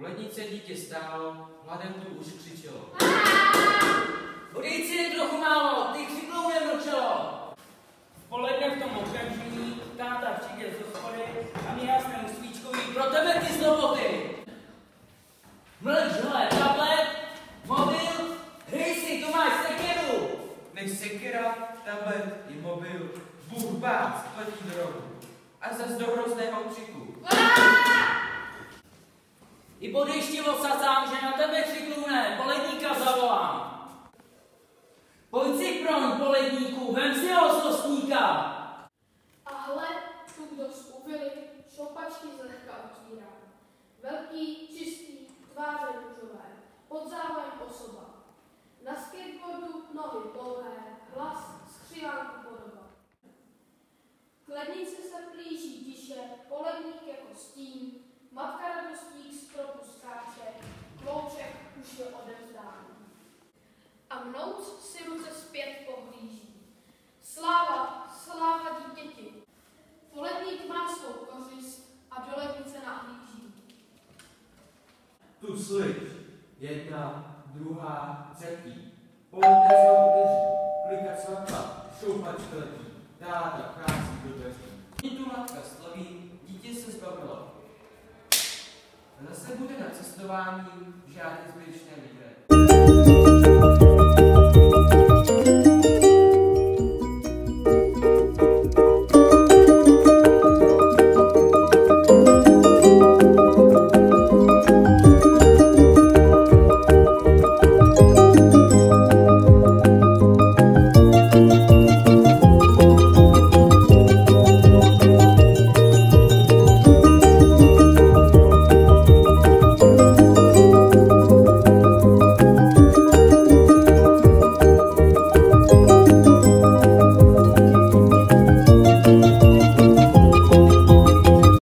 lednice dítě stálo, hladem tu už křičelo. Budejci je trochu málo, ty křiklou nemlčelo. V poledne v tom okamžení táta přijde z hospody a mě jasnou svíčkový pro tebe ty zloboty. Mlč, hele, tablet, mobil, hej si, tu máš sekeru. Než sekera, tablet i mobil, Bůh bác, letí do rohu. A zas do hrozného křiku. I podejštivo sacám, že na tebe křiklůne, poledníka zavolám. Pojď si proň, poledníku, vem si ho zlostníka. A hle, tu kdo z uvily, šoupačky zlehka otvírá. Velký, čistý, tváře růžové, pod závojem osoba. Na skateboardu nohy dlouhé, hlas skřivánku podoba. K lednici se plíží tiše, poledník jako stín, matka radostík z stropu skáče, klouček už je odevzdán. A mnouc si ruce zpět pohlíží. Sláva, sláva dítěti. Poledník má svou kořist a do lednice nahlíží. Tu slič, jedna, druhá, třetí. Poledne se udrží, klikat svatla, šoupačka letí, táta krásí do dveří. I tu matka slaví, dítě se zbavilo. Zase bude na cestování žádný zbytečné vidět.